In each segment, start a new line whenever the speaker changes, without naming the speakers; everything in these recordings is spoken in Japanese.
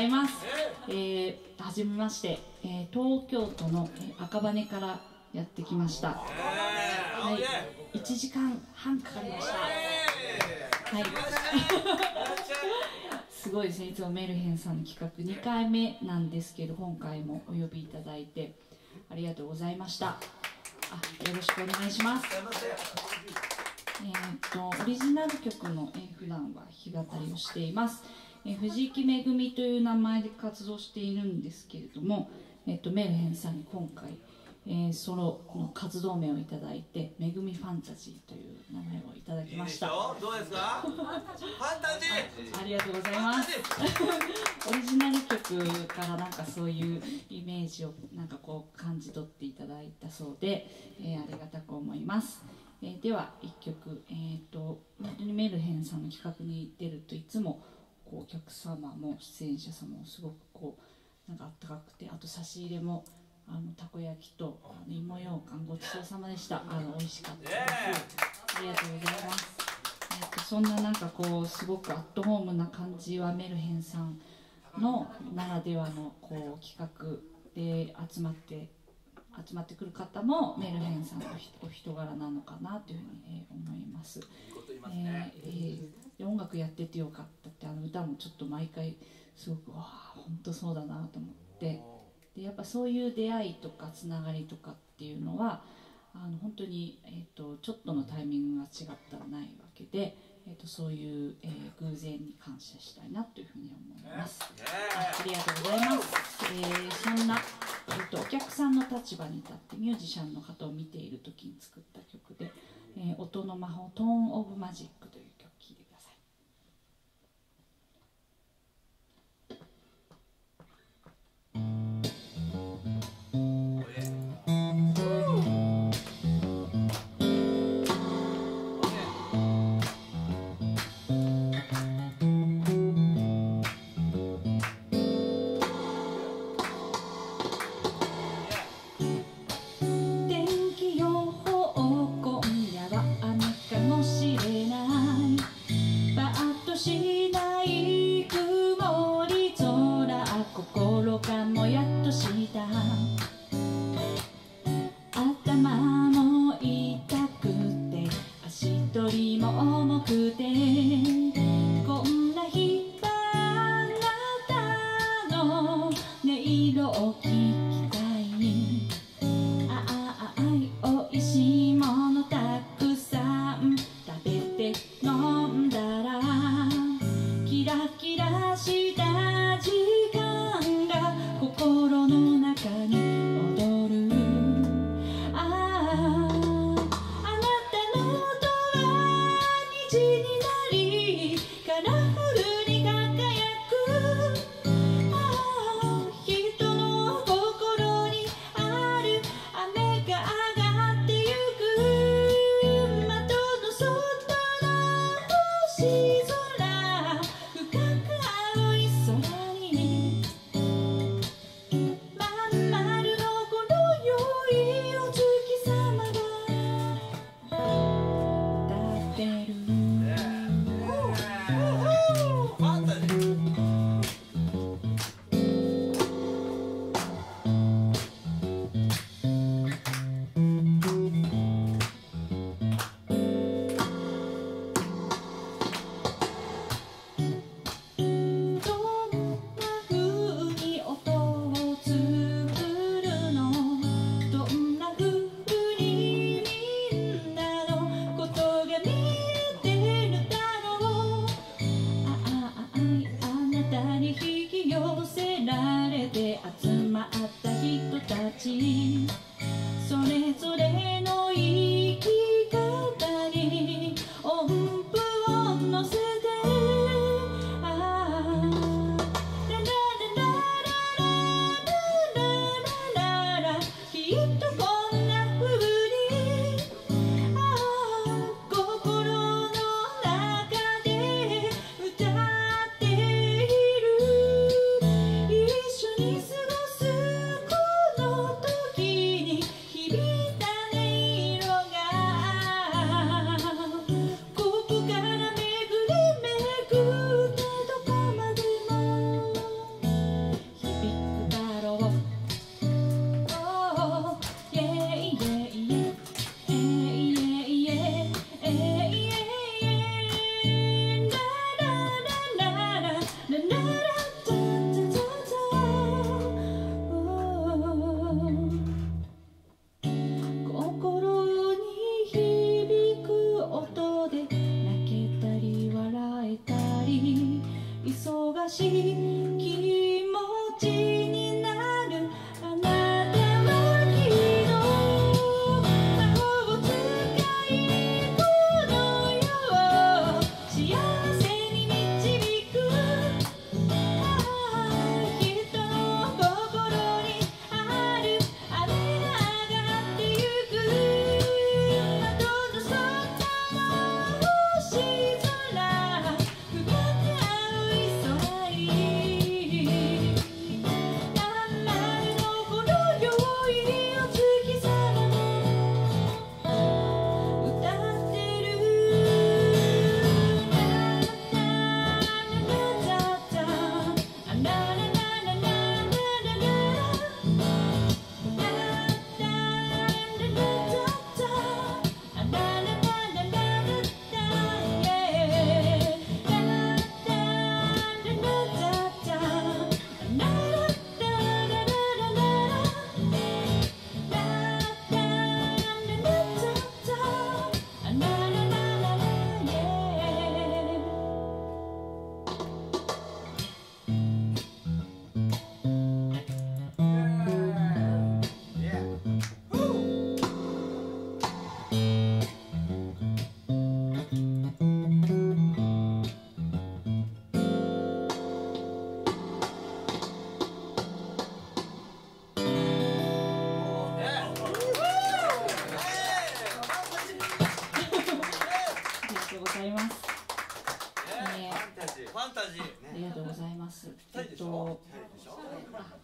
います。はじめまして、東京都の赤羽からやってきました。はい、1時間半かかりました。はい。すごいですね。いつもメルヘンさんの企画2回目なんですけど、今回もお呼びいただいてありがとうございました。よろしくお願いします。オリジナル曲の、普段は弾き語りをしています。藤木めぐみという名前で活動しているんですけれども、メルヘンさんに今回、ソロの活動名をいただいて、めぐみファンタジーという名前をいただきました。
どうですか？ファンタジ
ー。ありがとうございます。オリジナル曲からなんかそういうイメージをなんかこう感じ取っていただいたそうで、ありがたく思います。では1曲、本当にメルヘンさんの企画に出るといつもこうお客様も出演者様もすごくこうなんかあったかくて、あと差し入れもたこ焼きと芋ようかんごちそうさまでした。美味しかったです。ありがとうございます。そんななんかこうすごくアットホームな感じはメルヘンさんのならではのこう企画で集まってくる方もメルヘンさんのお人柄なのかなというふうに思います。音楽やっててよかったって、歌もちょっと毎回すごく本当そうだなと思って、でやっぱそういう出会いとかつながりとかっていうのは本当に、ちょっとのタイミングが違ったらないわけで、そういう、偶然に感謝したいなというふうに思います。ありがとうございます。そんな、お客さんの立場に立ってミュージシャンの方を見ている時に作った曲で、音の魔法トーンオブマジックという曲を聴いてください。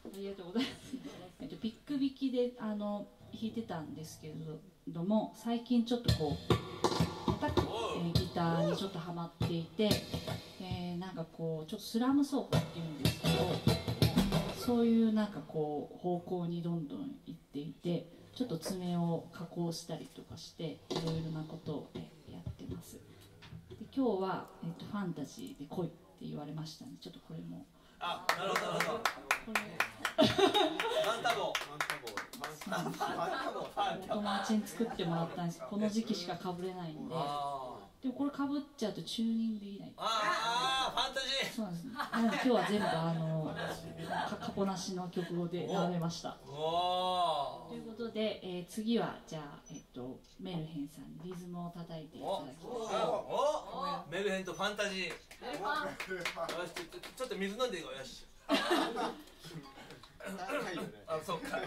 りがとうございます。ピック弾きで弾いてたんですけれども、最近ちょっとこう叩く、ギターにちょっとハマっていて、なんかこうちょっとスラム奏法っていうんですけど、そういうなんかこう方向にどんどん行っていて、ちょっと爪を加工したりとかしていろいろなことをやってます。で今日は、ファンタジーで来いって言われましたので、ちょっとこれも。
あ、なるほどなるほど。
お友達に作ってもらったんですけど、この時期しかかぶれないんで。でもこれかぶっちゃうとチューニングできない。
ああ、ファンタジー。
そうなんです。なので今日は全部カポなしの曲で並べました。ということで、次はじゃあメルヘンさんにリズムを叩いていただきます。
メルヘンとファンタジー。よし、ちょっと水飲んでいこう。よし。あ、そうか。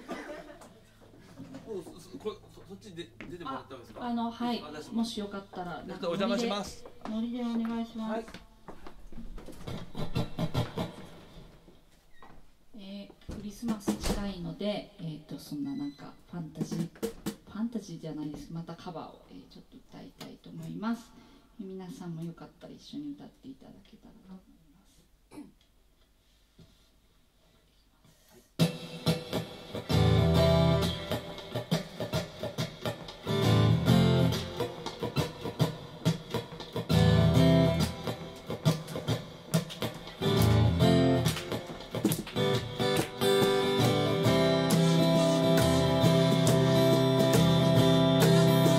そっちで出てもらってもいいですか。
はい、もしよかったら
お邪魔します。
ノリでお願いします。クリスマス近いので、そんななんかファンタジーじゃないです。またカバーを、ちょっと歌いたいと思います。皆さんもよかったら一緒に歌っていただけたらと思います。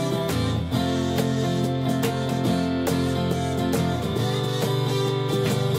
「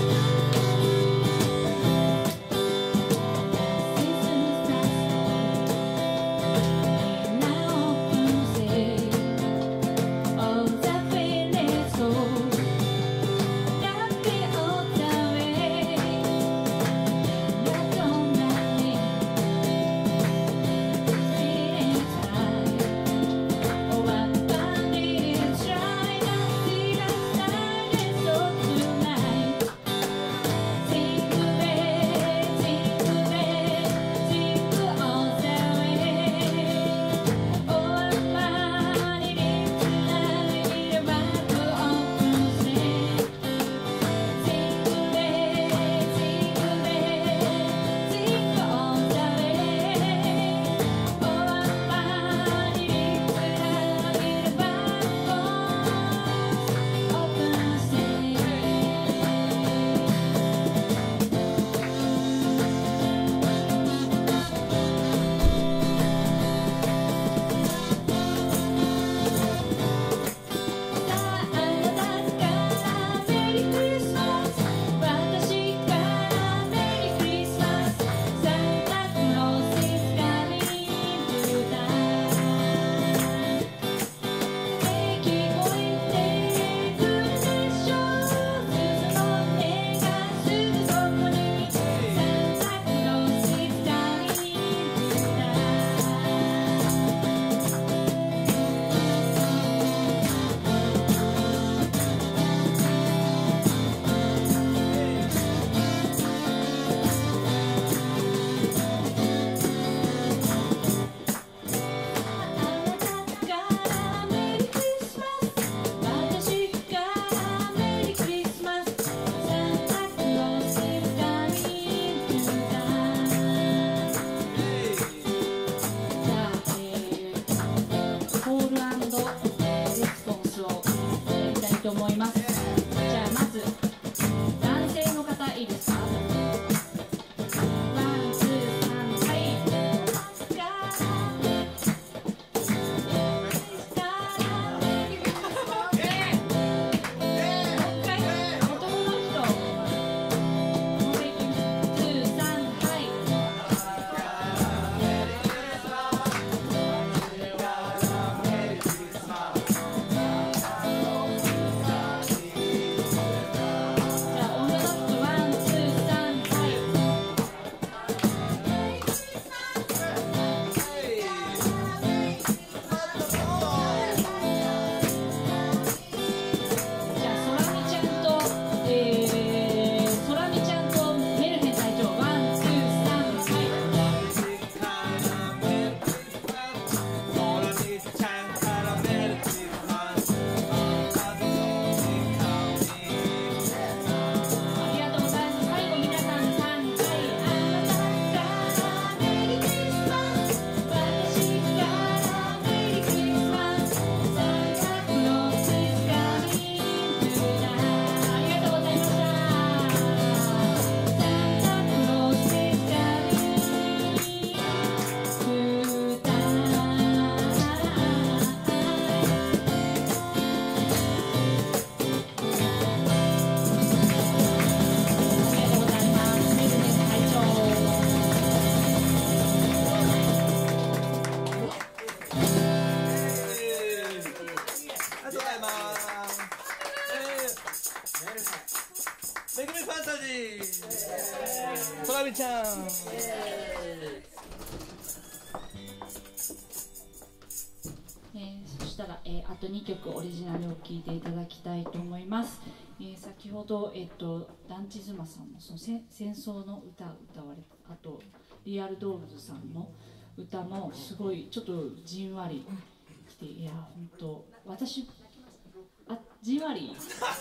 そしたら、あと2曲オリジナルを聴いていただきたいと思います。先ほど、ダンチズマさんのその戦争の歌を歌われた、あとリアルドールズさんの歌もすごいちょっとじんわりきて、いや本当私じんわり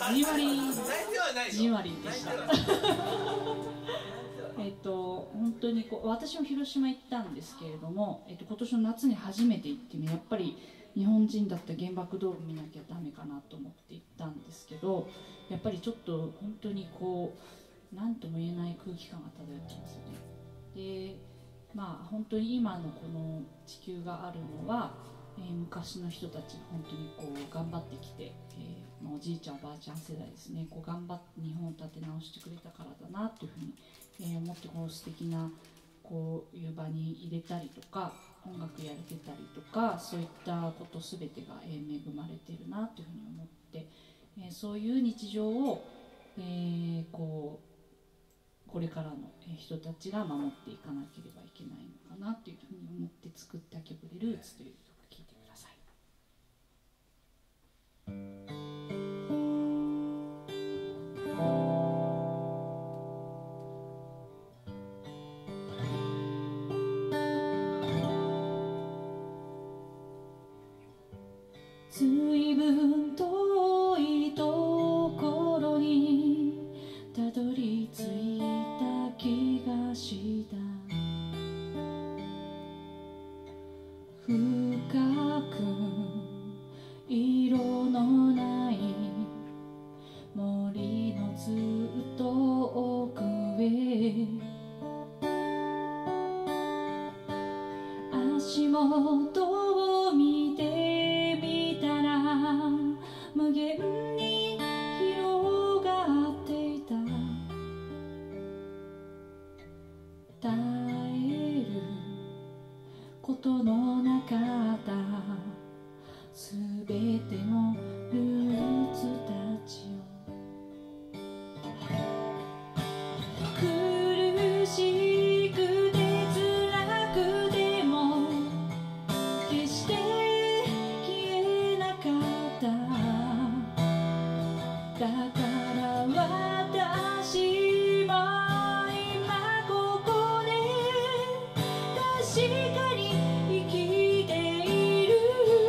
でした本当に私も広島行ったんですけれども、今年の夏に初めて行ってやっぱり日本人だったら原爆ドーム見なきゃダメかなと思って行ったんですけど、やっぱりちょっと本当に何とも言えない空気感が漂ってますよね。で本当に今のこの地球があるのは、昔の人たちが本当に頑張ってきて、おじいちゃんおばあちゃん世代ですね、頑張って日本を立て直してくれたからだなというふうに、思って、素敵なこういう場に入れたりとか音楽やれてたりとか、そういったこと全てが、恵まれてるなというふうに思って、そういう日常を、これからの人たちが守っていかなければいけないのかなというふうに思って作った曲で「ルーツ」という曲を聴いてください。随分遠いところにたどり着いた気がした。深く色のない森のずっと奥へ、足元を見てみたら無限に広がっていた。絶えることのなかったすべてのルーツたちを、苦しくて辛くても決して消えなかった。だから私も今ここで確かに生きている。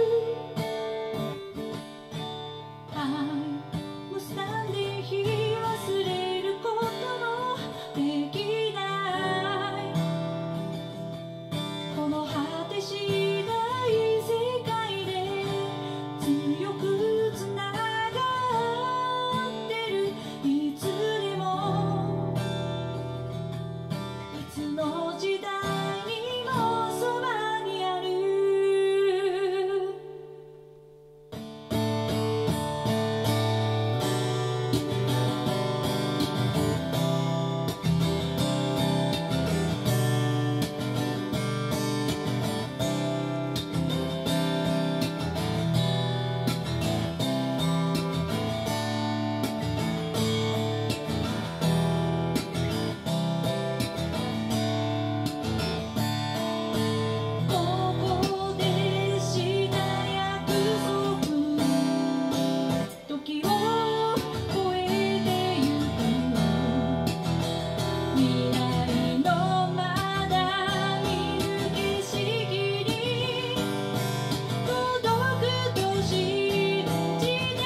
I'm standing here 忘れることもできない。この果てしない世界で強くつながってる。いつでもいつの時代にもそばにある。ここでした約束、時を超えてゆく。未来のまだ見ぬ景色に届くと信じて、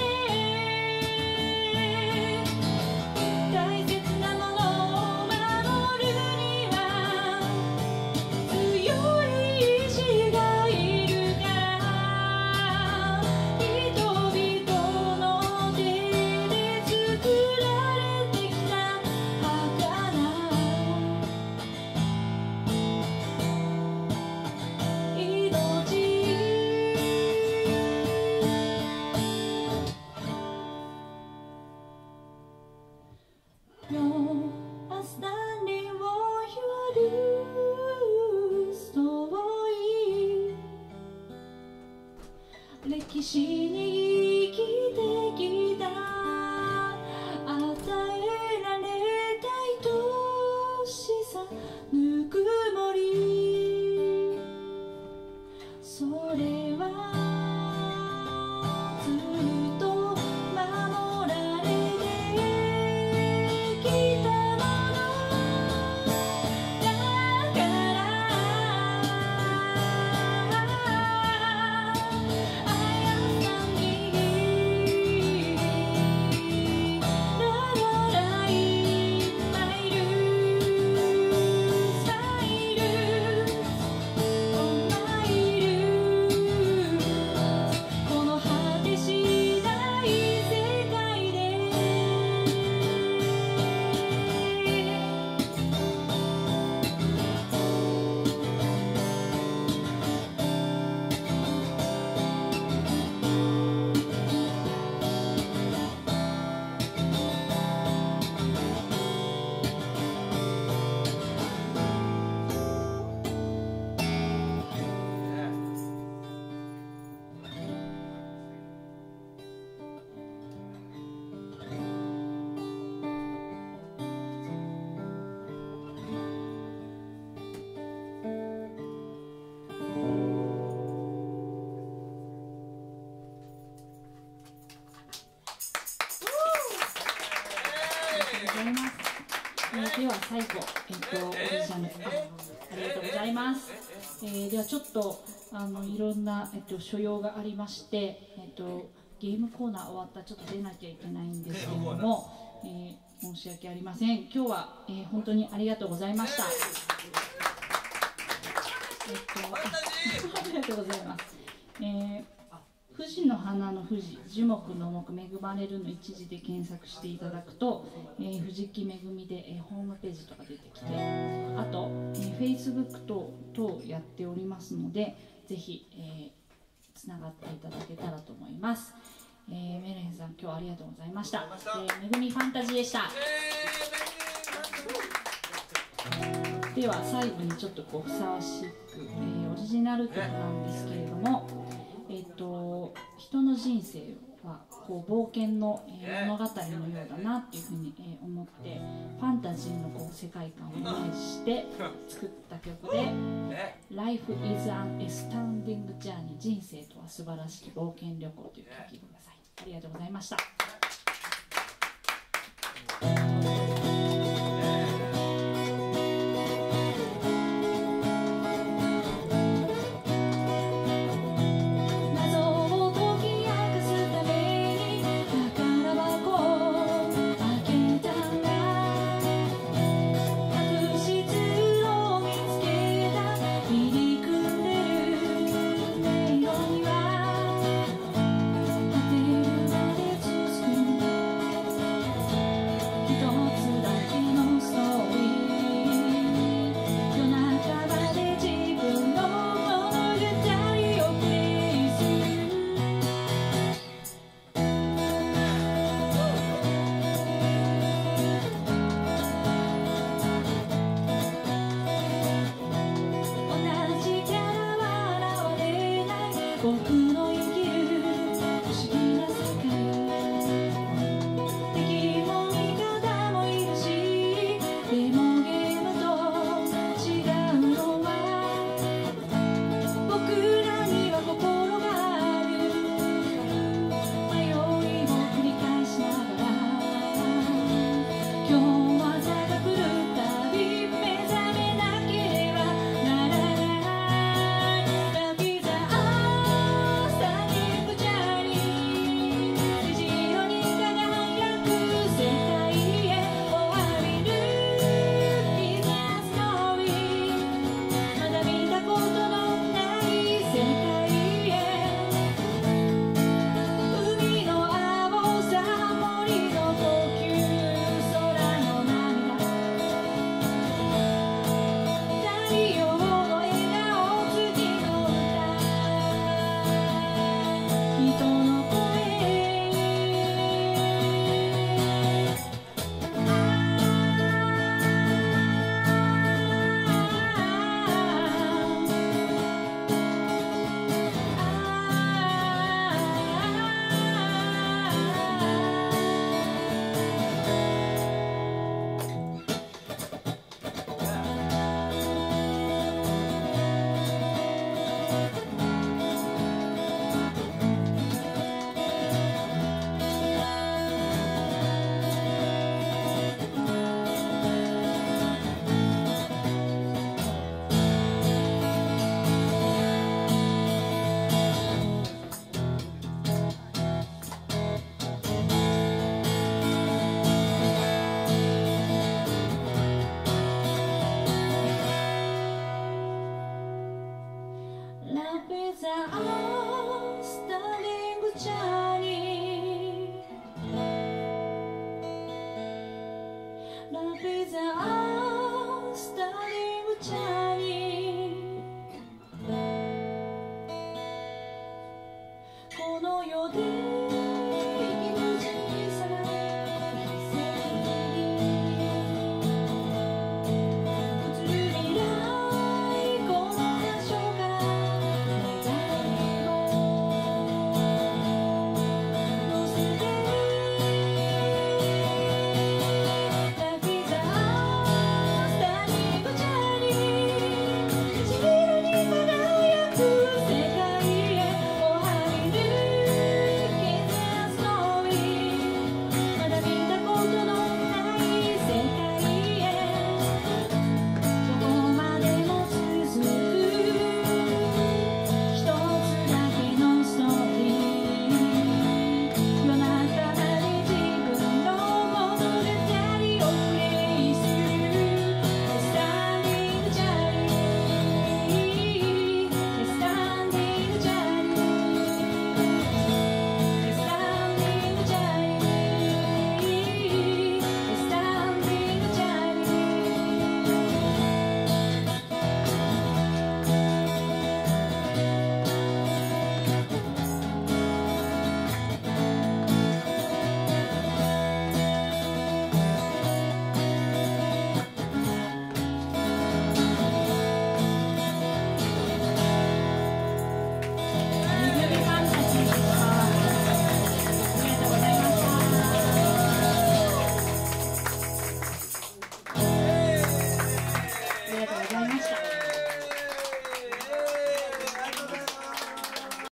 大切なものを守るには強い意志がいるから、人々の手で作られてきた儚命。No, I'm standing on your story。 歴史に生きてきた与えられた愛しさ、濡最後、オリジナル、ありがとうございます。ではちょっといろんな、所要がありまして、ゲームコーナー終わったらちょっと出なきゃいけないんですけれども、申し訳ありません。今日は、本当にありがとうございました。ありがとうございます。富士の花の富士、樹木の木、恵まれるの一字で検索していただくと、藤木めぐみで、ホームページとか出てきて、あと、Facebook 等やっておりますので、ぜひ、つながっていただけたらと思います。メルヘンさん、今日はありがとうございました。めぐみファンタジーでした。では最後にちょっとふさわしく、オリジナル曲なんですけれども、人の人生は冒険の、物語のようだなっていうふうに、思って、ファンタジーの世界観をイメージして作った曲で「Life is an astounding journey」、人生とは素晴らしき冒険旅行という曲を聴いてください。ありがとうございました。Love is a stunning child.